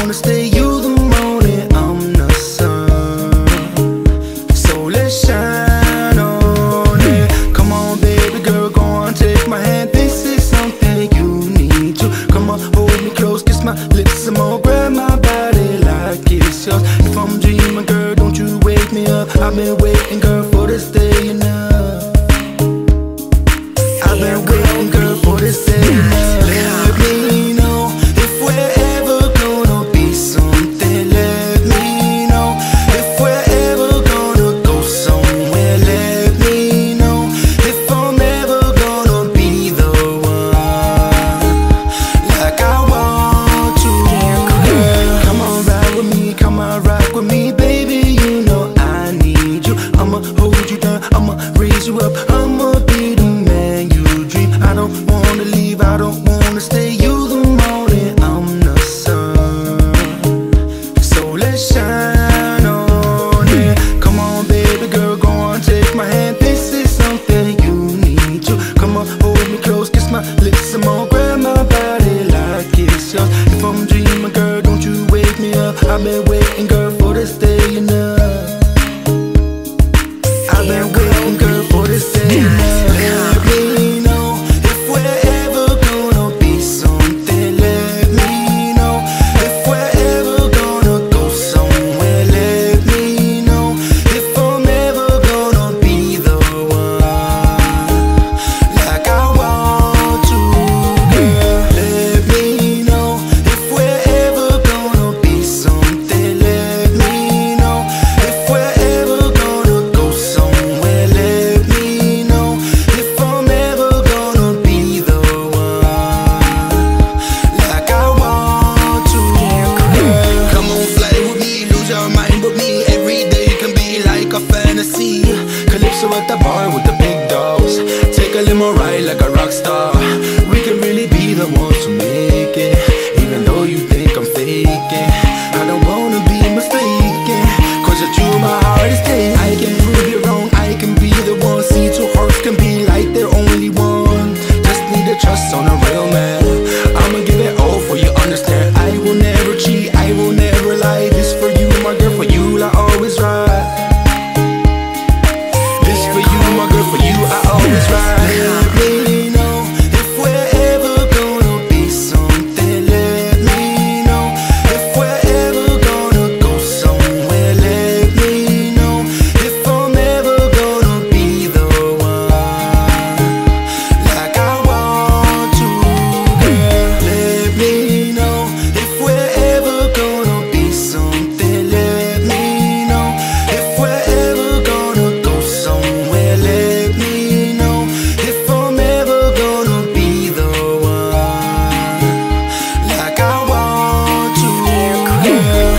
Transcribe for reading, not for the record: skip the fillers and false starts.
wanna stay. You the morning, I'm the sun. So let's shine on it. Come on, baby girl, go on, take my hand. This is something you need to. Come on, hold me close, kiss my lips some more, grab my body like it's yours. If I'm dreaming, girl, don't you wake me up. I've been waiting, girl, for this day enough. I've been waiting, girl, for this day enough. Let me know if we're ever gonna be something. Let me know if we're ever gonna go somewhere. Let me know if I'm ever gonna be the one like I want to. Girl, come on, ride with me, come on, rock with me, baby. You know I need you. I'ma hold you down, I'ma raise you up, I'ma be the man you dream. I don't wanna leave, I don't wanna stay. You the morning, I'm the sun. So let's shine on it. Come on, baby girl, go on, take my hand. This is something you need to. Come on, hold me close, kiss my lips some more, grab my body like it's yours. If I'm dreaming, girl, don't you wake me up. I've been waiting, girl, for this day enough. I've been waiting, girl, for this day enough. Let me know if we're ever gonna be something. Let me know if we're ever gonna go somewhere. Let me know if I'm ever gonna be the one like I want to. Girl, let me know if we're ever gonna be something. Let me know if we're ever gonna go somewhere. Let me know if I'm ever gonna be the one like I want to. Girl, come on, fly with me, lose your mind with me. Every day can be like a fantasy. Calypso at the bar with the big dogs. Take a limo ride like a rock star. We can really be the ones to make it, even though you think I'm faking. I don't wanna be mistaken, cause the truth my heart is taking. I can prove you wrong, I can be the one. See, two hearts can be like they're only one. Just need to trust on a real man. I'ma give it all for you, understand. I will never cheat, I will never lie. This for you, my girl, for you I always ride. This for you, my girl, for you I always ride. Let me know if we're ever gonna be something. Let me know if we're ever gonna go somewhere. Let me know if I'm ever gonna be the one like I want to. Girl, let me know if we're ever gonna be something. Let me know if we're ever gonna go somewhere. Let me know if I'm ever gonna be the one like I want to. Girl.